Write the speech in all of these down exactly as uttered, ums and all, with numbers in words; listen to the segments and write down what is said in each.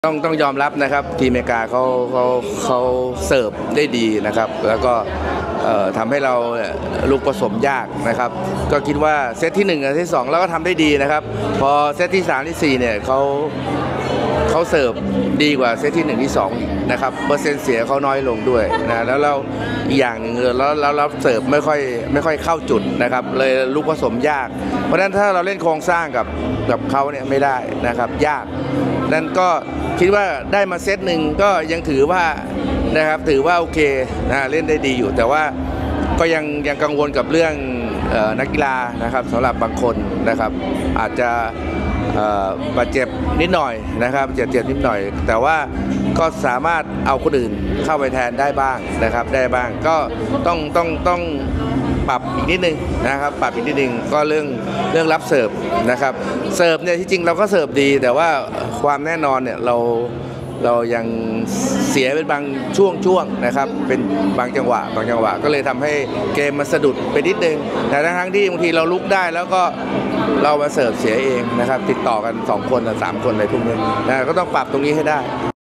ต้องต้องยอมรับนะครับทีมอเมริกาเขาเขาเขาเสิร์ฟได้ดีนะครับแล้วก็ทำให้เราลูกผสมยากนะครับก็คิดว่าเซตที่หนึ่งกับเซตที่สองเราก็ทำได้ดีนะครับพอเซตที่สามที่สี่เนี่ยเขาเขาเสิร์ฟดีกว่าเซตที่หนึ่งที่สองนะครับเปอร์เซ็นต์เสียเขาน้อยลงด้วยนะแล้วเราอีกอย่างหนึ่งแล้วแล้วเราเสิร์ฟไม่ค่อยไม่ค่อยเข้าจุดนะครับเลยลูกผสมยากเพราะฉะนั้นถ้าเราเล่นโครงสร้างกับกับเขาเนี่ยไม่ได้นะครับยากนั่นก็คิดว่าได้มาเซตหนึ่งก็ยังถือว่านะครับถือว่าโอเคนะเล่นได้ดีอยู่แต่ว่าก็ยังยังกังวลกับเรื่องนักกีฬานะครับสำหรับบางคนนะครับอาจจะบาดเจ็บนิดหน่อยนะครับเจ็บเจ็บนิดหน่อยแต่ว่าก็สามารถเอาคนอื่นเข้าไปแทนได้บ้างนะครับได้บ้างก็ต้องต้องต้องปรับอีกนิดนึงนะครับปรับอีกนิดนึงก็เรื่องเรื่องรับเสิร์ฟนะครับเสิร์ฟเนี่ยที่จริงเราก็เสิร์ฟดีแต่ว่าความแน่นอนเนี่ยเราเรายังเสียเป็นบางช่วงช่วงนะครับเป็นบางจังหวะบางจังหวะก็เลยทำให้เกมมันสะดุดไปนิดนึงแต่ทั้งที่บางทีเราลุกได้แล้วก็เรามาเสิร์ฟเสียเองนะครับติดต่อกันสองคนหรือสามคนอะไรพวกนี้นะก็ต้องปรับตรงนี้ให้ได้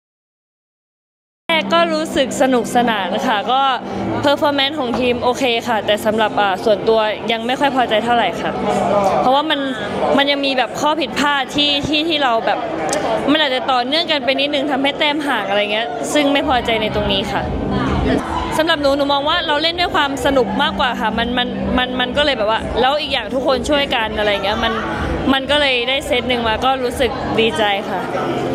ก็รู้สึกสนุกสนานค่ะก็เพอร์ฟอร์แมนซ์ของทีมโอเคค่ะแต่สำหรับส่วนตัวยังไม่ค่อยพอใจเท่าไหร่ค่ะเพราะว่ามันมันยังมีแบบข้อผิดพลาดที่ที่ที่เราแบบมันอาจจะต่อเนื่องกันไปนิดนึงทำให้แต้มห่างอะไรเงี้ยซึ่งไม่พอใจในตรงนี้ค่ะสำหรับหนูหนูมองว่าเราเล่นด้วยความสนุกมากกว่าค่ะมันมันมันมันก็เลยแบบว่าแล้วอีกอย่างทุกคนช่วยกันอะไรเงี้ยมันมันก็เลยได้เซตหนึ่งมาก็รู้สึกดีใจค่ะ